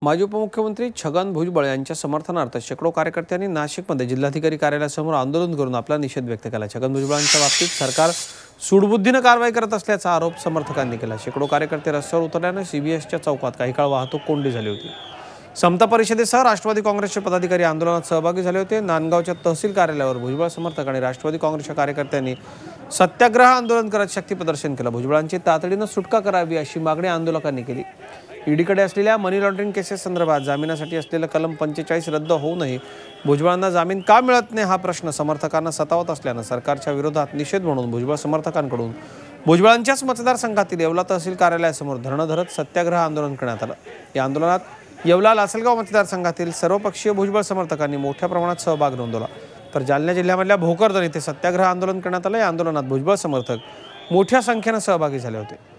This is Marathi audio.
माजी उपमुख्यमंत्री छगन भुजबळ यांच्या समर्थनार्थ शेकडो कार्यकर्त्यांनी नाशिकमध्ये जिल्हाधिकारी कार्यालयासमोर आंदोलन करून आपला निषेध व्यक्त केला। छगन भुजबळांच्या बाबतीत सरकार सूडबुद्धीने कारवाई करत असल्याचा आरोप समर्थकांनी केला। शेकडो कार्यकर्ते रस्त्यावर उतरल्याने सीबीएसच्या चौकात काही काळ वाहतूक कोंडी झाली होती। समता परिषदेसह राष्ट्रवादी काँग्रेसचे पदाधिकारी आंदोलनात सहभागी झाले होते। नांदगावच्या तहसील कार्यालयावर भुजबळ समर्थक आणि राष्ट्रवादी काँग्रेसच्या कार्यकर्त्यांनी सत्याग्रह आंदोलन करत शक्ती प्रदर्शन केलं। भुजबळांची तातडीने सुटका करावी अशी मागणी आंदोलकांनी केली। ईडीकडे असलेल्या मनी लॉन्ड्रिंग केसेस संदर्भात जामिनासाठी असलेलं कलम 45 रद्द होऊनही भुजबळांना जामीन का मिळत नाही हा प्रश्न समर्थकांना सतावत असल्यानं सरकारच्या विरोधात निषेध म्हणून भुजबळ समर्थकांकडून भुजबळांच्याच मतदारसंघातील येवला तहसील कार्यालयासमोर धरणं धरत सत्याग्रह आंदोलन करण्यात आलं। या आंदोलनात येवला लासलगाव मतदारसंघातील सर्वपक्षीय भुजबळ समर्थकांनी मोठ्या प्रमाणात सहभाग नोंदवला। तर जालना जिल्ह्यामधल्या भोकरदन येथे सत्याग्रह आंदोलन करण्यात आलं। या आंदोलनात भुजबळ समर्थक मोठ्या संख्येने सहभागी झाले होते।